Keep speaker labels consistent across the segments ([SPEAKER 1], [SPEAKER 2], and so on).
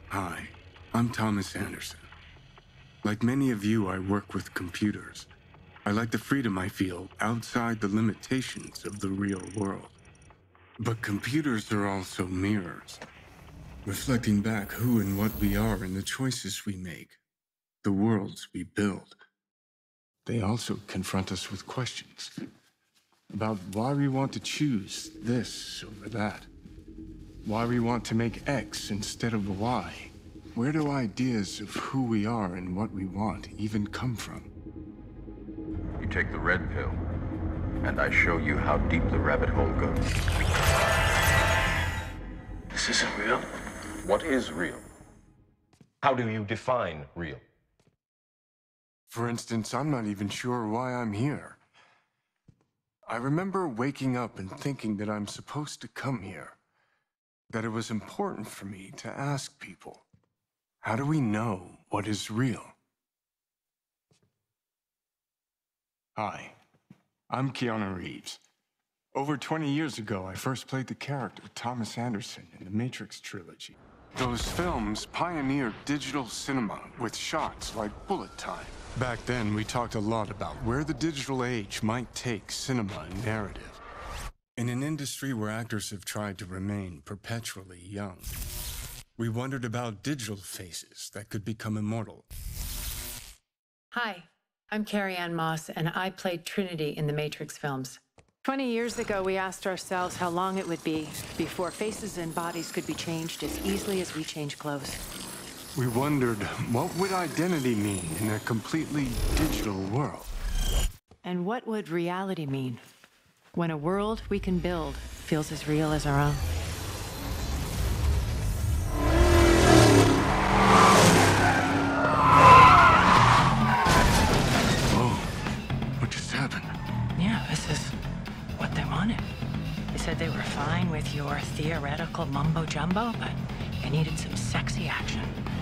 [SPEAKER 1] Hi, I'm Thomas Anderson. Like many of you, I work with computers. I like the freedom I feel outside the limitations of the real world. But computers are also mirrors, reflecting back who and what we are and the choices we make, the worlds we build. They also confront us with questions about why we want to choose this over that, why we want to make X instead of Y. Where do ideas of who we are and what we want even come from?
[SPEAKER 2] You take the red pill, and I show you how deep the rabbit hole goes.
[SPEAKER 3] This isn't real.
[SPEAKER 2] What is real?
[SPEAKER 4] How do you define real?
[SPEAKER 1] For instance, I'm not even sure why I'm here. I remember waking up and thinking that I'm supposed to come here, that it was important for me to ask people, how do we know what is real? Hi, I'm Keanu Reeves. Over 20 years ago, I first played the character Thomas Anderson in the Matrix trilogy. Those films pioneered digital cinema with shots like bullet time. Back then, we talked a lot about where the digital age might take cinema and narrative. In an industry where actors have tried to remain perpetually young, we wondered about digital faces that could become immortal.
[SPEAKER 5] Hi, I'm Carrie Ann Moss, and I played Trinity in the Matrix films.
[SPEAKER 6] 20 years ago, we asked ourselves how long it would be before faces and bodies could be changed as easily as we change clothes.
[SPEAKER 1] We wondered, what would identity mean in a completely digital world?
[SPEAKER 6] And what would reality mean when a world we can build feels as real as our own?
[SPEAKER 1] What just happened?
[SPEAKER 6] Yeah, this is what they wanted. They said they were fine with your theoretical mumbo-jumbo, but they needed some sexy action.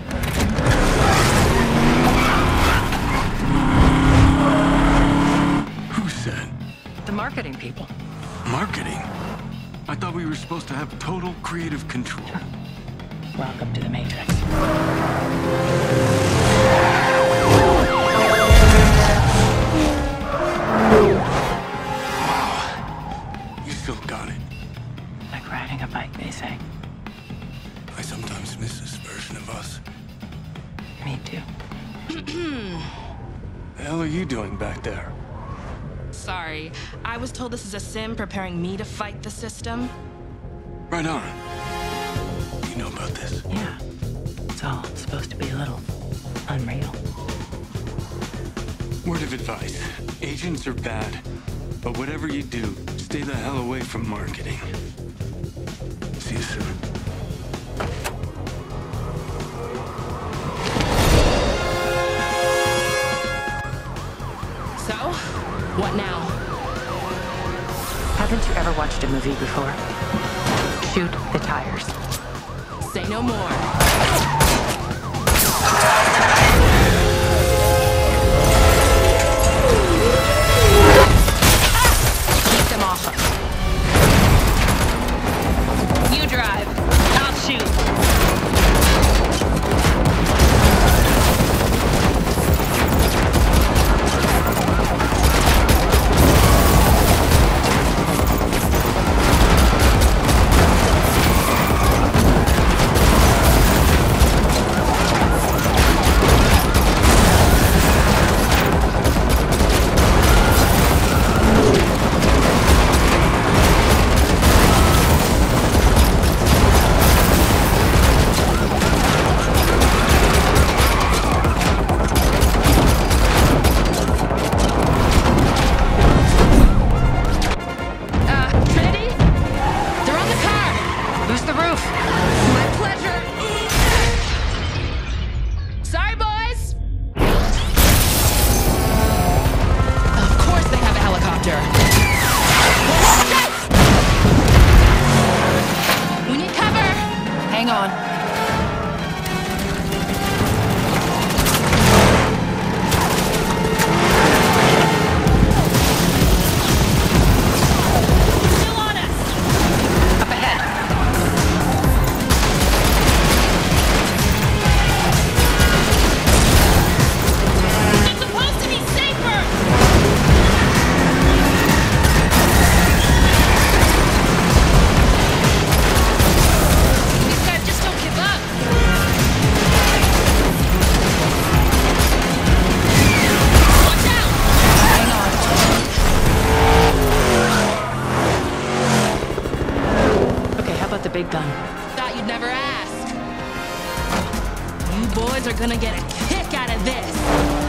[SPEAKER 1] Who said?
[SPEAKER 6] The marketing people.
[SPEAKER 1] Marketing? I thought we were supposed to have total creative control.
[SPEAKER 6] Welcome to the Matrix.
[SPEAKER 1] You still got it.
[SPEAKER 6] Like riding a bike, they say.
[SPEAKER 1] I sometimes miss this version of us.
[SPEAKER 6] Me too.
[SPEAKER 1] The hell are you doing back there?
[SPEAKER 7] Sorry, I was told this is a sim preparing me to fight the system.
[SPEAKER 1] Right on. You know about this?
[SPEAKER 6] Yeah. It's all supposed to be a little unreal.
[SPEAKER 1] Word of advice. Agents are bad. But whatever you do, stay the hell away from marketing. See you soon.
[SPEAKER 7] So, what now?
[SPEAKER 6] Haven't you ever watched a movie before? Shoot the tires.
[SPEAKER 7] Say no more. Keep them off us. You drive. I'll shoot. boys are gonna get a kick out of this.